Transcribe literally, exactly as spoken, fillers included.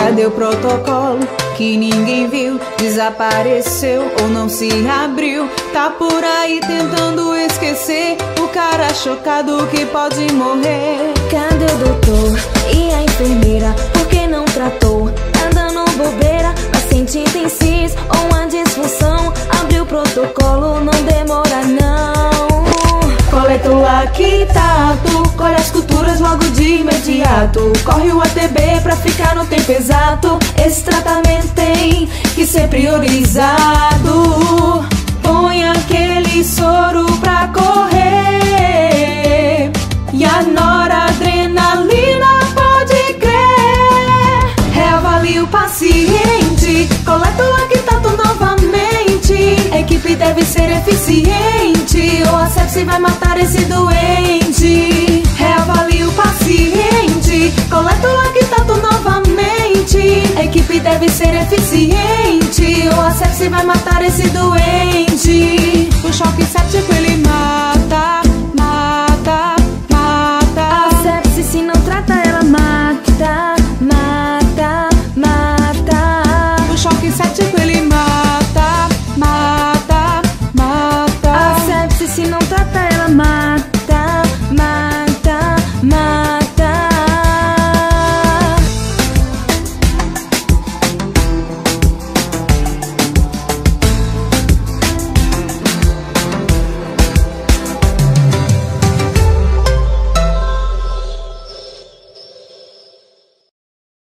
Cadê o protocolo que ninguém viu? Desapareceu ou não se abriu? Tá por aí tentando esquecer o cara chocado que pode morrer. Cadê o doutor e a enfermeira? Por que não tratou? Tá dando bobeira, paciente tem cis ou uma disfunção. Abre o protocolo, não demora não. Coleta o lactato, colhe as culturas logo de imediato. Corre o A T B pra ficar no tempo exato. Esse tratamento tem que ser priorizado. Põe aquele soro pra correr e a noradrenalina pode crer. Reavalie o paciente, coleta o lactato novamente. A equipe deve ser eficiente ou a sepse vai matar esse doente. Reavalie o paciente, coleta o lactato novamente. A equipe deve ser eficiente ou a sepse vai matar esse doente. O choque séptico ele mata.